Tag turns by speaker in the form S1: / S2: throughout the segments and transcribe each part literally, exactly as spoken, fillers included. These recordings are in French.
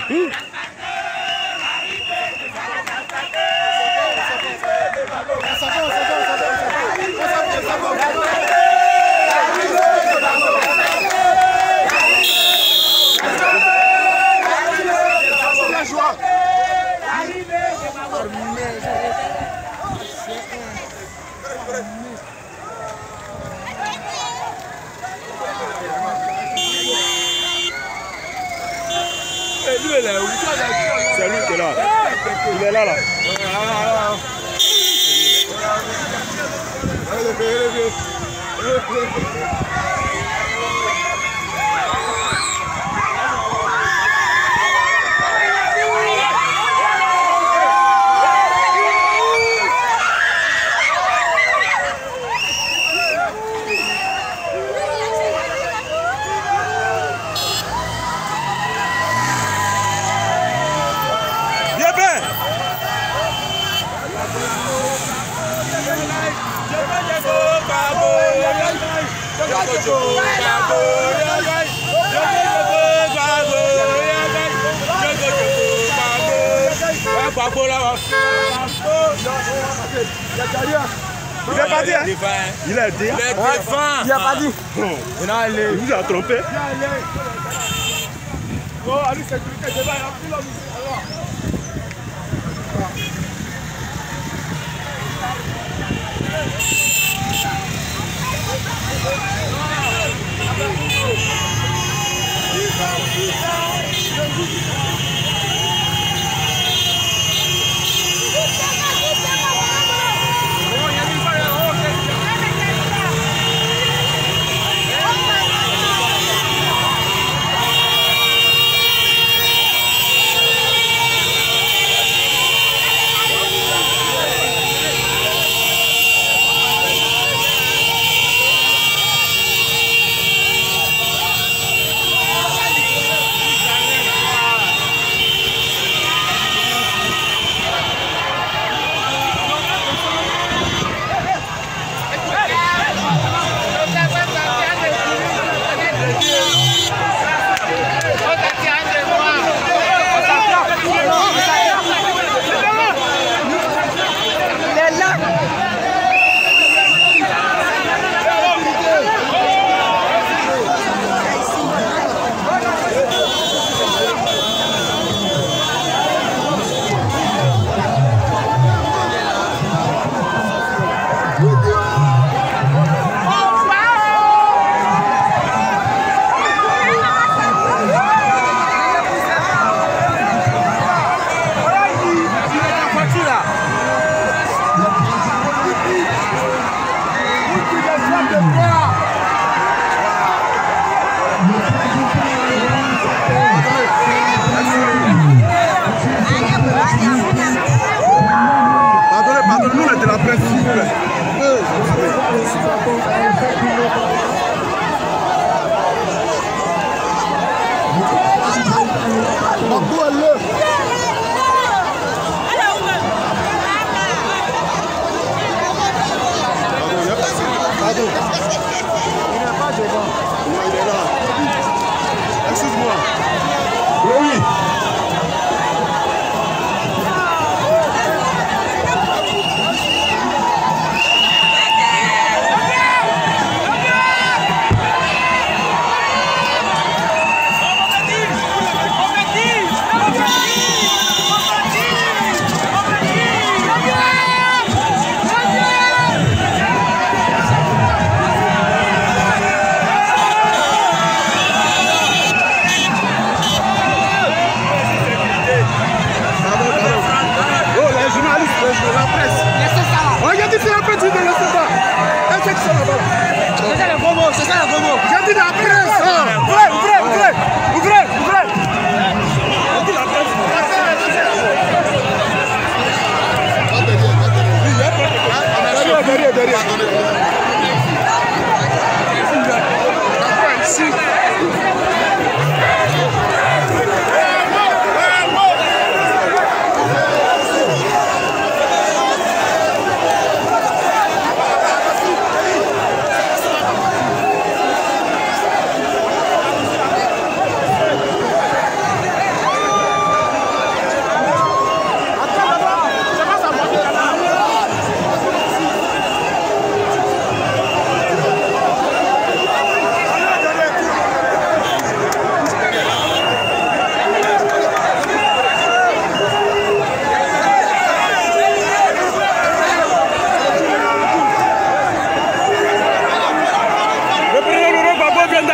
S1: C'est lui qui est là. Il est là, là. Il est parti, hein? Il est dit. Il a pas dit. Il vous a trompé. Oh, allez, sécurité, je vais appeler la musique.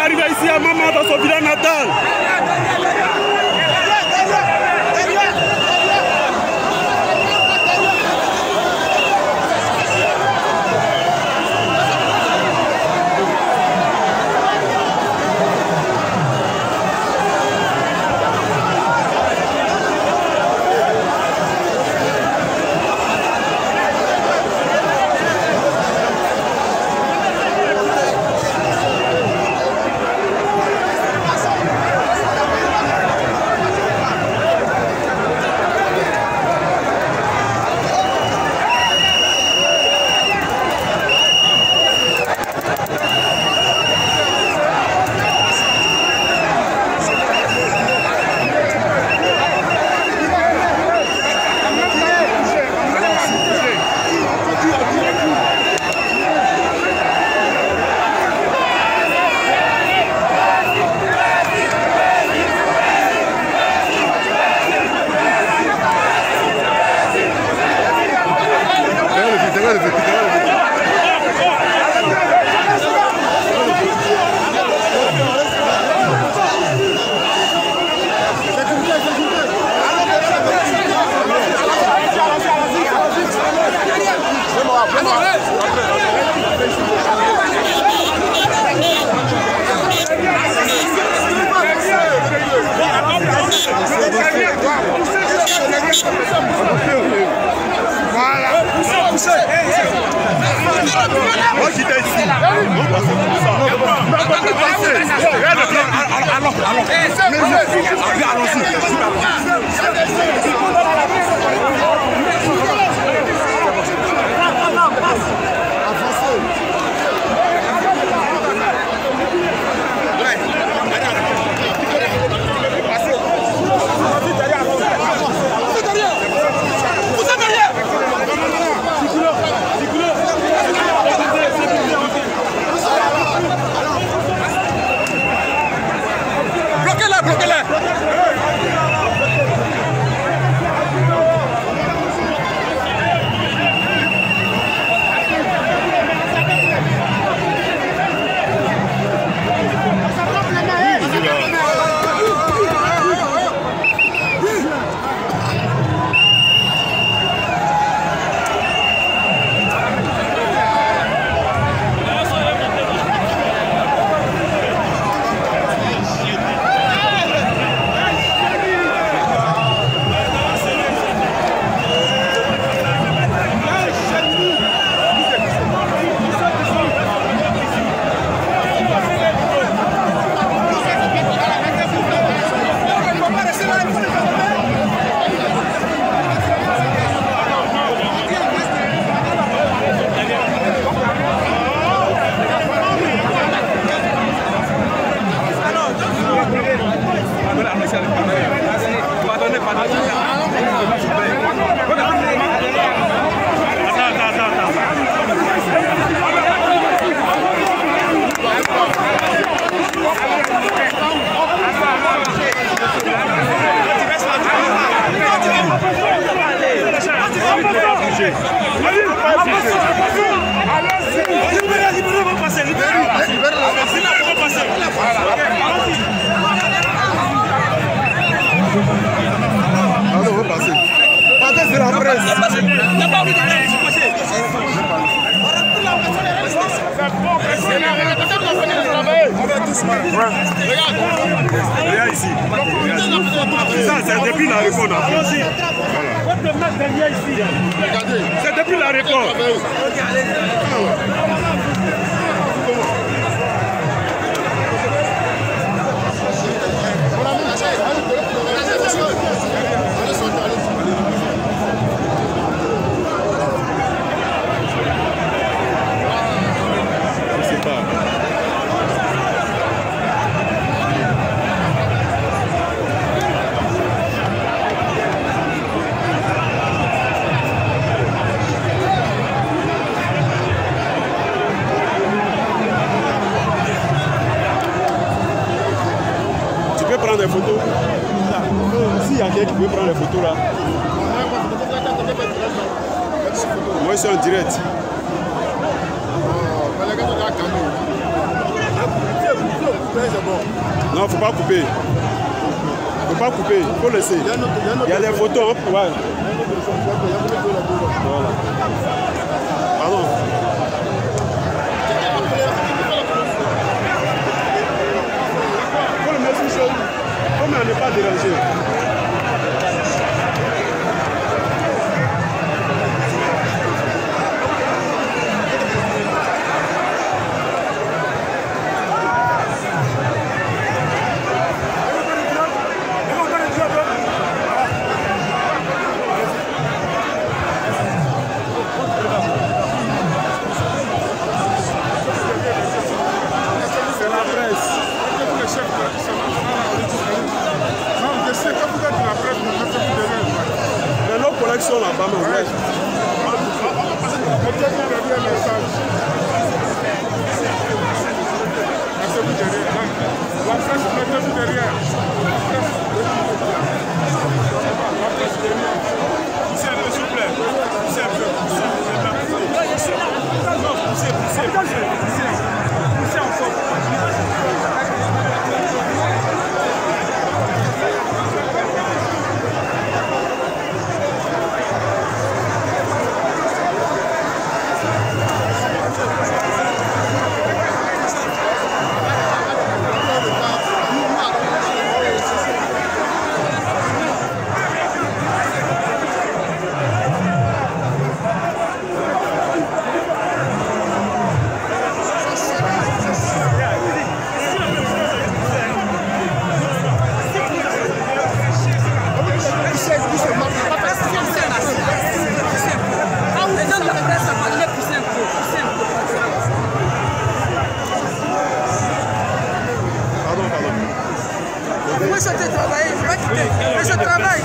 S2: arrivé ici à Mama dans son village natal. Moi j'étais ici. On passe comme ça. On va pas passer. Allons, allons. Allons-y. Bloquez-la, bloquez-la. Regarde ici. Ça, c'est depuis la récolte. C'est depuis la récolte. Des photos. S'il y a quelqu'un qui veut prendre les photos là. Moi je suis en direct. Non, faut pas couper. Faut pas couper, il faut laisser. Il y a des photos, hein? Ouais. Voilà. Pardon. Faut le mettre sous chaud. Comme elle n'est pas dérangée. Sont là-bas, mais ouais. Peut-être qu'il y a un message. La presse, mettez-vous derrière. Poussez un peu, s'il vous plaît. Poussez un peu. Non, poussez, poussez, poussez. Poussez ensemble. Moi, je te travaille, je vais quitter. Mais je travaille.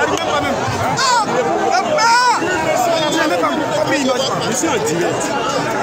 S2: Je suis en direct.